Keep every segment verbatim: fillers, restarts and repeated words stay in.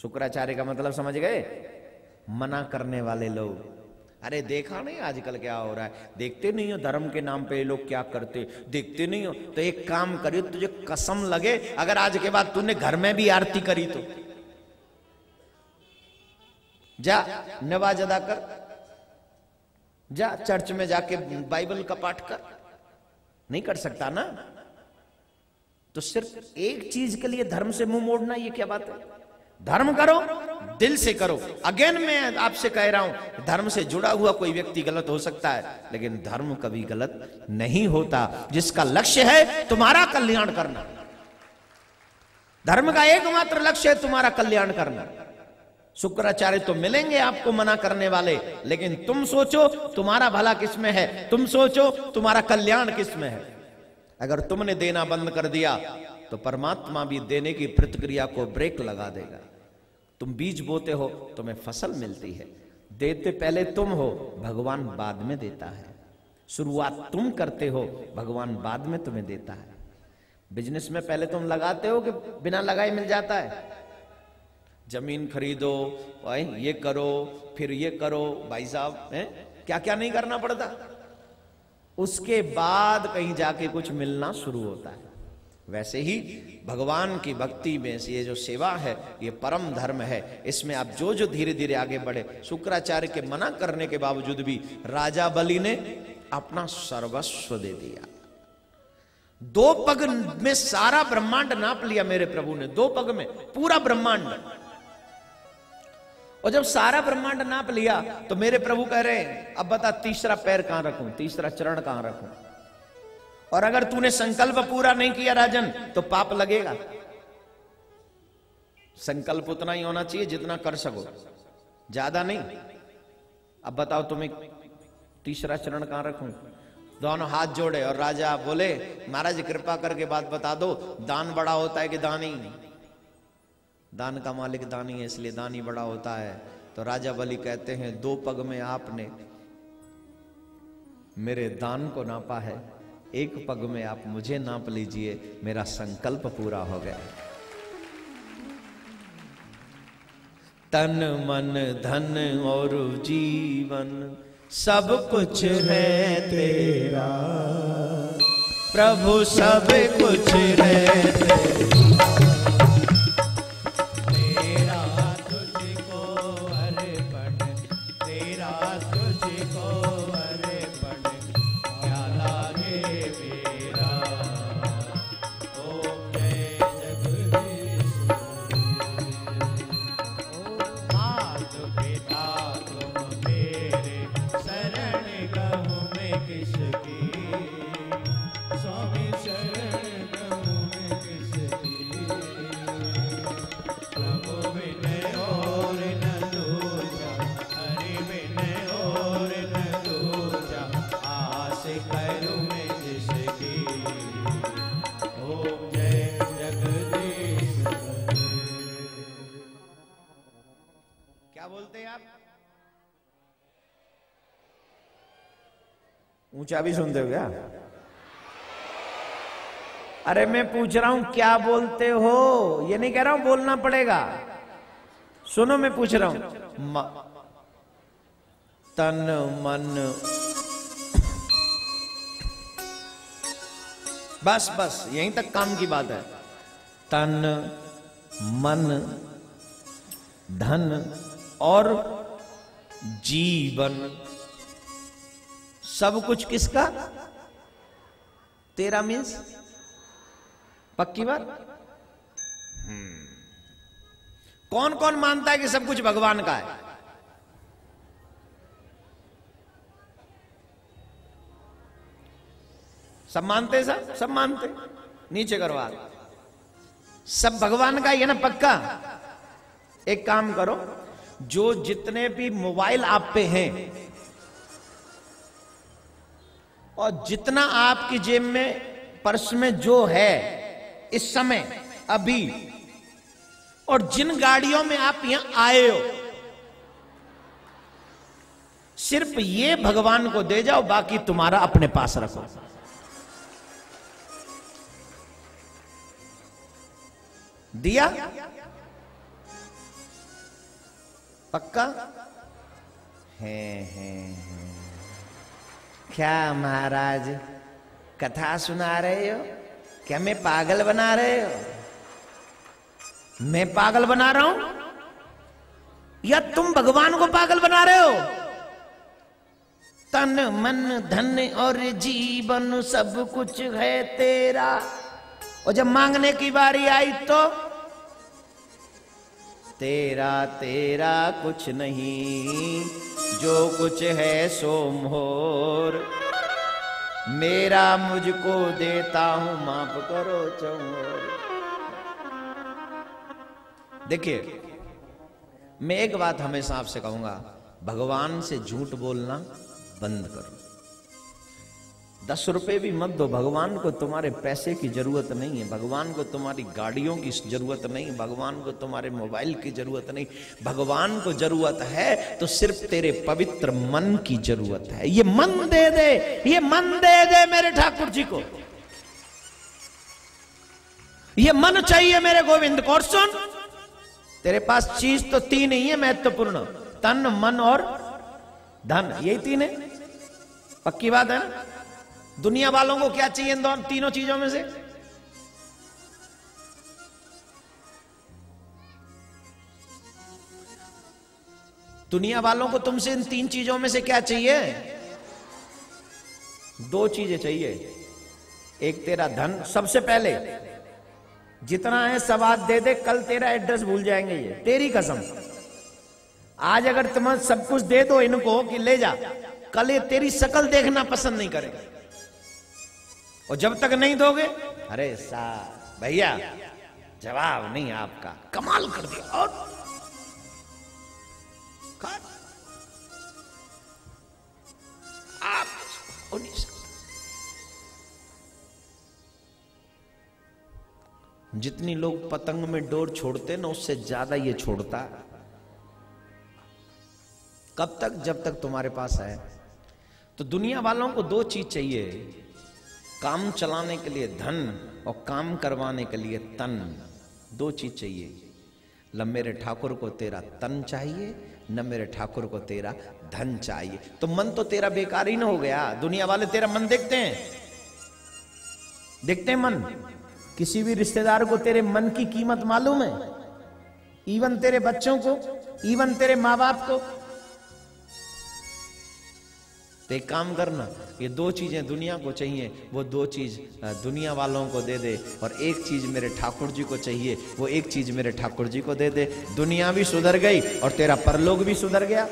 शुक्राचार्य का मतलब समझ गए? मना करने वाले लोग। अरे देखा नहीं आजकल क्या हो रहा है, देखते नहीं हो धर्म के नाम पे ये लोग क्या करते, देखते नहीं हो? तो एक काम करियो, तुझे कसम लगे अगर आज के बाद तूने घर में भी आरती करी तो जा नवाज अदा कर, जा चर्च में जाके बाइबल का पाठ कर। नहीं कर सकता ना? तो सिर्फ एक चीज के लिए धर्म से मुंह मोड़ना, ये क्या बात है? धर्म करो, दिल से करो। अगेन मैं आपसे कह रहा हूं, धर्म से जुड़ा हुआ कोई व्यक्ति गलत हो सकता है, लेकिन धर्म कभी गलत नहीं होता जिसका लक्ष्य है तुम्हारा कल्याण करना। धर्म का एकमात्र लक्ष्य है तुम्हारा कल्याण करना। शुक्राचार्य तो मिलेंगे आपको मना करने वाले, लेकिन तुम सोचो तुम्हारा भला किसमें है, तुम सोचो तुम्हारा कल्याण किसमें है। अगर तुमने देना बंद कर दिया तो परमात्मा भी देने की प्रतिक्रिया को ब्रेक लगा देगा। तुम बीज बोते हो, तुम्हें फसल मिलती है। देते पहले तुम हो, भगवान बाद में देता है। शुरुआत तुम करते हो, भगवान बाद में तुम्हें देता है। बिजनेस में पहले तुम लगाते हो कि बिना लगाए मिल जाता है? जमीन खरीदो, ये करो, फिर ये करो, भाई साहब हैं क्या क्या नहीं करना पड़ता, उसके बाद कहीं जाके कुछ मिलना शुरू होता है। वैसे ही भगवान की भक्ति में ये जो सेवा है, ये परम धर्म है। इसमें आप जो जो धीरे धीरे आगे बढ़े। शुक्राचार्य के मना करने के बावजूद भी राजा बलि ने अपना सर्वस्व दे दिया। दो पग में सारा ब्रह्मांड नाप लिया मेरे प्रभु ने, दो पग में पूरा ब्रह्मांड। और जब सारा ब्रह्मांड नाप लिया तो मेरे प्रभु कह रहे हैं, अब बता तीसरा पैर कहां रखूं, तीसरा चरण कहां रखूं? और अगर तूने संकल्प पूरा नहीं किया राजन तो पाप लगेगा। संकल्प उतना ही होना चाहिए जितना कर सको, ज्यादा नहीं। अब बताओ तुम्हें तीसरा चरण कहां रखूं? दोनों हाथ जोड़े और राजा बोले, महाराज कृपा करके बात बता दो, दान बड़ा होता है कि दानी? दान का मालिक दानी है, इसलिए दानी बड़ा होता है। तो राजा बलि कहते हैं, दो पग में आपने मेरे दान को नापा है, एक पग में आप मुझे नाप लीजिए, मेरा संकल्प पूरा हो गया। तन मन धन और जीवन सब कुछ है तेरा, प्रभु सब कुछ है तेरा। ऊंचा भी सुनते हो क्या? अरे मैं पूछ रहा हूं क्या बोलते हो, ये नहीं कह रहा हूं बोलना पड़ेगा। सुनो मैं पूछ रहा हूं, तन मन, बस बस यहीं तक काम की बात है। तन मन धन और जीवन सब कुछ किसका? तेरा मीन्स पक्की बात। कौन कौन मानता है कि सब कुछ भगवान का है? सब मानते? सब सब मानते? नीचे करो हाथ। सब भगवान का ही है ना पक्का? एक काम करो, जो जितने भी मोबाइल आप पे हैं और जितना आपकी जेब में पर्स में जो है इस समय अभी, और जिन गाड़ियों में आप यहां आए हो, सिर्फ ये भगवान को दे जाओ, बाकी तुम्हारा अपने पास रखो। दिया? पक्का है, है, है। क्या महाराज कथा सुना रहे हो? क्या मैं पागल बना रहे हो? मैं पागल बना रहा हूं या तुम भगवान को पागल बना रहे हो? तन मन धन और जीवन सब कुछ है तेरा, और जब मांगने की बारी आई तो तेरा तेरा कुछ नहीं, जो कुछ है सो मोर, मेरा मुझको देता हूं माफ करो चौर। देखिए, मैं एक बात हमेशा आपसे कहूंगा, भगवान से झूठ बोलना बंद करो। दस रुपए भी मत दो, भगवान को तुम्हारे पैसे की जरूरत नहीं है, भगवान को तुम्हारी गाड़ियों की जरूरत नहीं, भगवान को तुम्हारे मोबाइल की जरूरत नहीं, भगवान को जरूरत है तो सिर्फ तेरे पवित्र मन की जरूरत है। ये मन दे दे, ये मन दे दे मेरे ठाकुर जी को, ये मन चाहिए मेरे गोविंद को। और सुन, तेरे पास चीज तो तीन ही है महत्वपूर्ण, तन मन और धन, यही तीन है, पक्की बात है ना? दुनिया वालों को क्या चाहिए इन दोनों तीनों चीजों में से? दुनिया वालों को तुमसे इन तीन चीजों में से क्या चाहिए? दो चीजें चाहिए। एक तेरा धन, सबसे पहले जितना है सब आज दे दे, कल तेरा एड्रेस भूल जाएंगे ये, तेरी कसम। आज अगर तुम सब कुछ दे दो इनको कि ले जा, कल ये तेरी शकल देखना पसंद नहीं करेंगे। और जब तक नहीं दोगे, अरे साहब भैया जवाब नहीं आपका, कमाल कर दिया, और आप हो नहीं सकते। जितनी लोग पतंग में डोर छोड़ते ना, उससे ज्यादा ये छोड़ता। कब तक? जब तक तुम्हारे पास है। तो दुनिया वालों को दो चीज चाहिए, काम चलाने के लिए धन और काम करवाने के लिए तन, दो चीज चाहिए। न मेरे ठाकुर को तेरा तन चाहिए, न मेरे ठाकुर को तेरा धन चाहिए। तो मन तो तेरा बेकार ही ना हो गया। दुनिया वाले तेरा मन देखते हैं, देखते हैं मन। किसी भी रिश्तेदार को तेरे मन की कीमत मालूम है? इवन तेरे बच्चों को, इवन तेरे माँ बाप को। तो एक काम करना, ये दो चीजें दुनिया को चाहिए, वो दो चीज दुनिया वालों को दे दे, और एक चीज मेरे ठाकुर जी को चाहिए, वो एक चीज मेरे ठाकुर जी को दे दे। दुनिया भी सुधर गई और तेरा परलोक भी सुधर गया।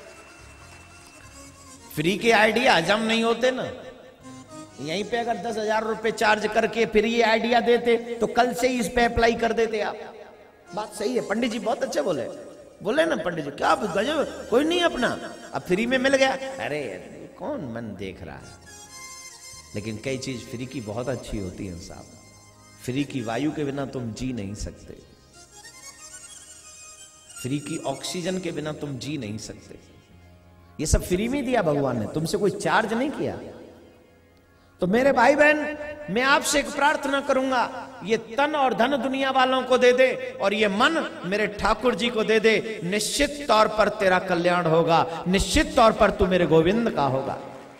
फ्री के आइडिया हजम नहीं होते ना। यहीं पे अगर दस हजार रुपए चार्ज करके फिर ये आइडिया देते तो कल से ही इस पे अप्लाई कर देते आप। बात सही है, पंडित जी बहुत अच्छे बोले, बोले ना पंडित जी, क्या गजब, कोई नहीं अपना, अब फ्री में मिल गया। अरे कौन मन देख रहा है? लेकिन कई चीज फ्री की बहुत अच्छी होती है साहब। फ्री की वायु के बिना तुम जी नहीं सकते, फ्री की ऑक्सीजन के बिना तुम जी नहीं सकते। ये सब फ्री में दिया भगवान ने, तुमसे कोई चार्ज नहीं किया। तो मेरे भाई बहन, मैं आपसे एक प्रार्थना करूंगा, ये तन और धन दुनिया वालों को दे दे और ये मन मेरे ठाकुर जी को दे दे। निश्चित तौर पर तेरा कल्याण होगा, निश्चित तौर पर तू मेरे गोविंद का होगा।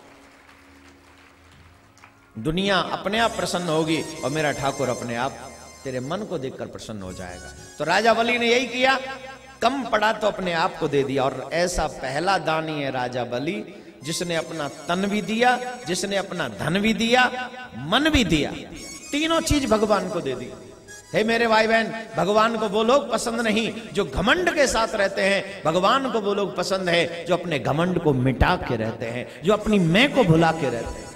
दुनिया अपने आप प्रसन्न होगी और मेरा ठाकुर अपने आप तेरे मन को देखकर प्रसन्न हो जाएगा। तो राजा बलि ने यही किया, कम पड़ा तो अपने आप को दे दिया। और ऐसा पहला दानी है राजा बलि, जिसने अपना तन भी दिया, जिसने अपना धन भी दिया, मन भी दिया, तीनों चीज भगवान को दे दी। हे मेरे भाई बहन, भगवान को वो लोग पसंद नहीं जो घमंड के साथ रहते हैं, भगवान को वो लोग पसंद है जो अपने घमंड को मिटा के रहते हैं, जो अपनी मैं को भुला के रहते हैं।